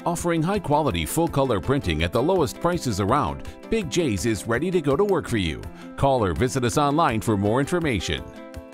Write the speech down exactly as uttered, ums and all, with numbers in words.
Offering high-quality full-color printing at the lowest prices around, Big J's is ready to go to work for you. Call or visit us online for more information.